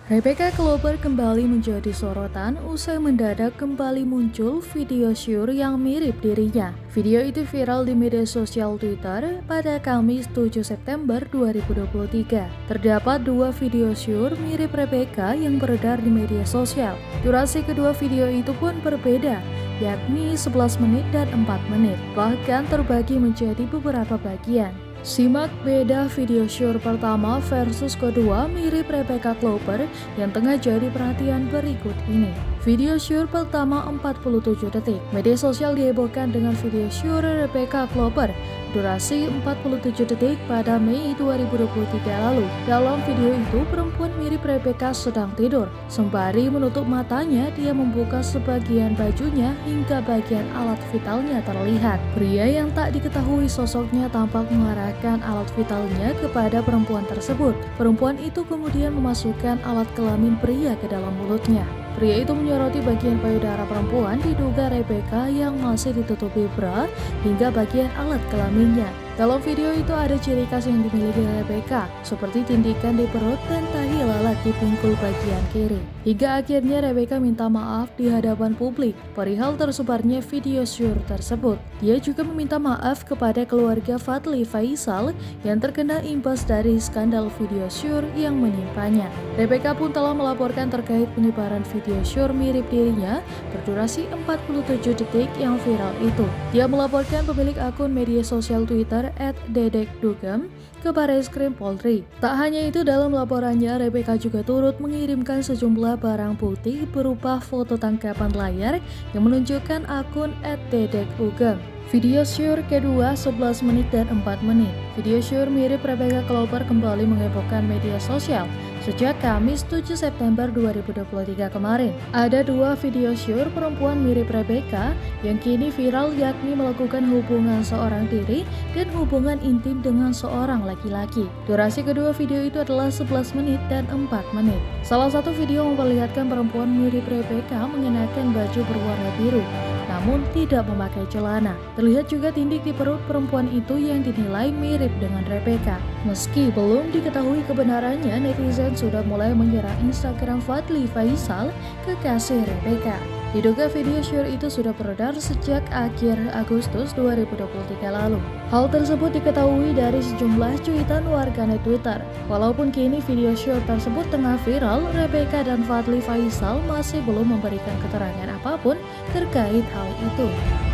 Rebecca Clover kembali menjadi sorotan usai mendadak kembali muncul video syur yang mirip dirinya. Video itu viral di media sosial Twitter pada Kamis 7 September 2023. Terdapat dua video syur mirip Rebecca yang beredar di media sosial. Durasi kedua video itu pun berbeda, yakni 11 menit dan 4 menit, bahkan terbagi menjadi beberapa bagian. Simak beda video syur pertama versus kedua mirip Rebecca Clover yang tengah jadi perhatian berikut ini. Video syur pertama 47 detik. Media sosial dihebohkan dengan video syur Rebecca Clover durasi 47 detik pada Mei 2023 lalu. Dalam video itu, perempuan mirip Rebecca sedang tidur. Sembari menutup matanya, dia membuka sebagian bajunya hingga bagian alat vitalnya terlihat. Pria yang tak diketahui sosoknya tampak mengarahkan alat vitalnya kepada perempuan tersebut. Perempuan itu kemudian memasukkan alat kelamin pria ke dalam mulutnya. Pria itu menyoroti bagian payudara perempuan, diduga Rebecca yang masih ditutupi bra hingga bagian alat kelaminnya. Dalam video itu ada ciri khas yang dimiliki Rebecca, seperti tindikan di perut dan tahi lalat di pinggul bagian kiri. Hingga akhirnya Rebecca minta maaf di hadapan publik perihal tersebarnya video syur tersebut. Dia juga meminta maaf kepada keluarga Fadly Faisal yang terkena imbas dari skandal video syur yang menimpanya. Rebecca pun telah melaporkan terkait penyebaran video syur mirip dirinya berdurasi 47 detik yang viral itu. Dia melaporkan pemilik akun media sosial Twitter @dedekdugem ke Barreskrim Polri. Tak hanya itu, dalam laporannya Rebecca juga turut mengirimkan sejumlah barang bukti berupa foto tangkapan layar yang menunjukkan akun @dedekdugem. Video syur kedua 11 menit dan 4 menit. Video syur mirip Rebecca Clover kembali menghebohkan media sosial sejak Kamis 7 September 2023 kemarin. Ada dua video syur perempuan mirip Rebecca yang kini viral, yakni melakukan hubungan seorang diri dan hubungan intim dengan seorang laki-laki. Durasi kedua video itu adalah 11 menit dan 4 menit. Salah satu video memperlihatkan perempuan mirip Rebecca mengenakan baju berwarna biru, namun tidak memakai celana. Terlihat juga tindik di perut perempuan itu yang dinilai mirip dengan Rebecca. Meski belum diketahui kebenarannya, netizen sudah mulai menyerang Instagram Fadly Faisal, kekasih Rebecca. Diduga video syur itu sudah beredar sejak akhir Agustus 2023 lalu. Hal tersebut diketahui dari sejumlah cuitan warganet Twitter. Walaupun kini video syur tersebut tengah viral, Rebecca dan Fadly Faisal masih belum memberikan keterangan apapun terkait hal itu.